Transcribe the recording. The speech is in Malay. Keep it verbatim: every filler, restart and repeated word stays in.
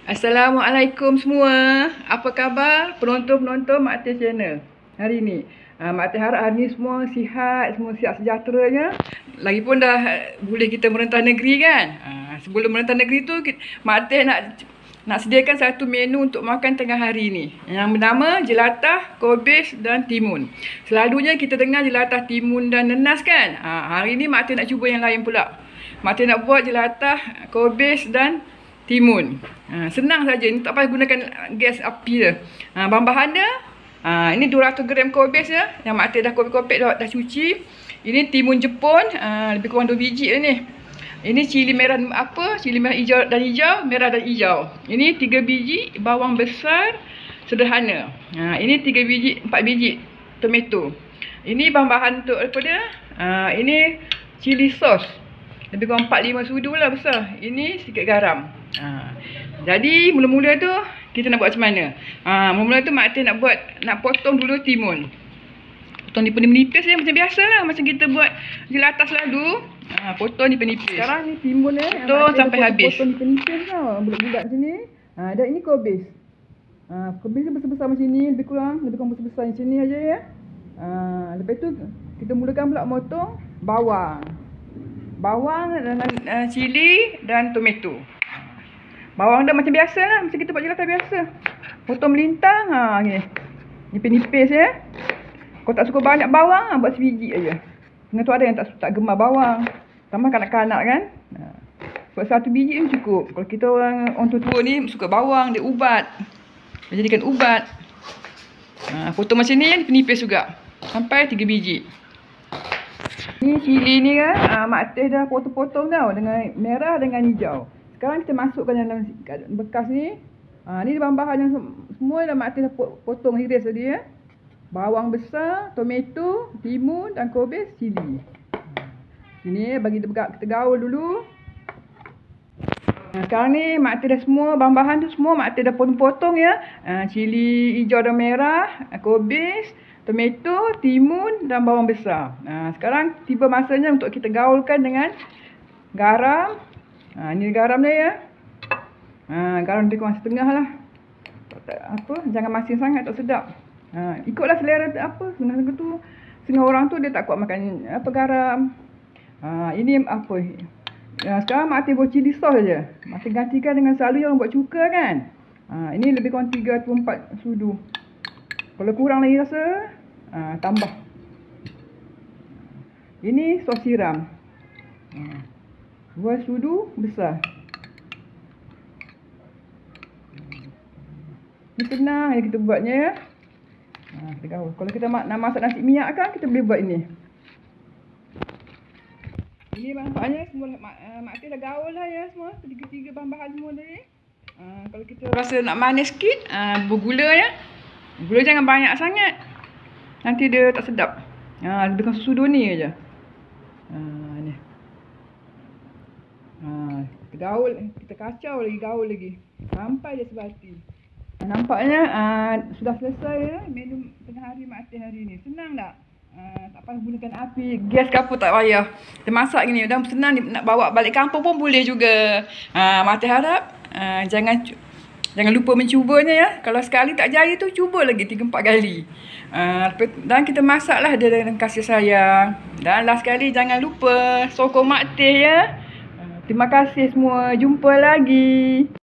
Assalamualaikum semua. Apa khabar penonton-penonton Mak Teh Channel hari ni? Uh, Mak Teh harap hari ni semua sihat, semua sihat sejahteranya. Lagipun dah boleh kita merentah negeri kan? Uh, sebelum merentah negeri tu Mak Teh nak nak sediakan satu menu untuk makan tengah hari ni yang bernama jelatah, kobis dan timun. Selalunya kita dengar jelatah, timun dan nenas kan? Uh, hari ni Mak Teh nak cuba yang lain pula. Mak Teh nak buat jelatah, kobis dan timun. Ha, senang saja. Ini tak payah gunakan gas api je. Ha, bahan-bahan dia, ha, ini dua ratus gram kobis ya. Yang Mak Teh dah kopek-kopek dah, dah cuci. Ini timun Jepun, ha, lebih kurang dua biji lah ni. Ini cili merah apa? Cili merah hijau dan hijau, merah dan hijau. Ini tiga biji bawang besar sederhana. Ha, ini tiga biji, empat biji tomato. Ini bahan-bahan untuk apa dia? Ha, ini cili sos. Lebih kurang empat lima sudu lah besar. Ini sikit garam. Ha. Jadi mula-mula tu kita nak buat macam mana? Ha, mula-mula tu Mak Teh nak buat, nak potong dulu timun. Potong nipis-nipis je macam biasa lah. Macam kita buat jelatah selalu. Ha, potong nipis-nipis. Sekarang ni timun ni potong sampai habis. Potong nipis-nipis tau. Bulat-bulat macam ni. Ha, dan ini kobis. Ha, kobis ni besar-besar macam ni. Lebih kurang, lebih kurang besar-besar macam ni aja ya. Ha, lepas tu kita mulakan pula motong bawang. Bawang dengan uh, cili dan tomato. Bawang dah macam biasa lah. Macam kita buat jelatah biasa. Potong melintang. Ha, ni. Nipis-nipis ya. Kalau tak suka banyak bawang, ha, buat sebiji aja. Dengan tu ada yang tak tak gemar bawang. Tambah kanak-kanak kan. Ha. Buat satu biji pun cukup. Kalau kita orang orang tua-tua ni suka bawang, dia ubat. Dia jadikan ubat. Ha, potong macam ni, nipis juga. Sampai tiga biji. Ni cili ni kan, ha, Mak Teh dah potong-potong tau. Dengan merah dengan hijau. Sekarang kita masukkan dalam bekas ni. Ha, ni bahan-bahan yang semua dah Mak Teh dah potong iris tadi ya. Bawang besar, tomato, timun dan kobis, cili. Sini bagi kita gaul dulu. Ha, sekarang ni Mak Teh dah semua bahan-bahan tu semua Mak Teh dah potong-potong ya. Ha, cili hijau dan merah, kobis, tomato, timun dan bawang besar. Ha, sekarang tiba masanya untuk kita gaulkan dengan garam. Ha, ni garam dia ya. Ha, garam lebih kurang setengah lah. Apa, jangan masin sangat, tak sedap. Ha, ikutlah selera apa, setengah tu. Setengah orang tu dia tak kuat makan apa garam. Ha, ini apa? Ha, sekarang Mak Teh buat cili sos je. Mak Teh gantikan dengan selalu yang buat cuka kan. Ha, ini lebih kurang tiga puluh empat sudu. Kalau kurang lagi rasa, ha, tambah. Ini sos siram. Ha. Dua sudu besar. Ini senang je kita buatnya ya. Ha, kita gaul. Kalau kita nak masak nasi minyak kan, kita boleh buat ini. Ini bahan-bahannya semua Mak, uh, Mak Teh dah gaul lah ya semua. Tiga-tiga bahan-bahan semua tadi. Uh, kalau kita rasa nak manis sikit, uh, bergula ya. Gula jangan banyak sangat. Nanti dia tak sedap. Ha, lebih kurang susu ni aja. Ha, ni. Ha, kita gaul, kita kacau lagi, gaul lagi. Sampai dia sebati. Nampaknya uh, sudah selesai ya menu tengah hari Mak Teh hari ni. Senang tak? Uh, tak payah gunakan api, gas ke apa tak payah. Kita masak gini, dah senang nak bawa balik kampung pun boleh juga. Uh, Mak Teh harap uh, jangan Jangan lupa mencubanya ya. Kalau sekali tak jadi tu, cuba lagi tiga empat kali. Uh, dan kita masaklah dia dengan kasih sayang. Dan last sekali, jangan lupa sokong Mak Teh ya. Uh, terima kasih semua. Jumpa lagi.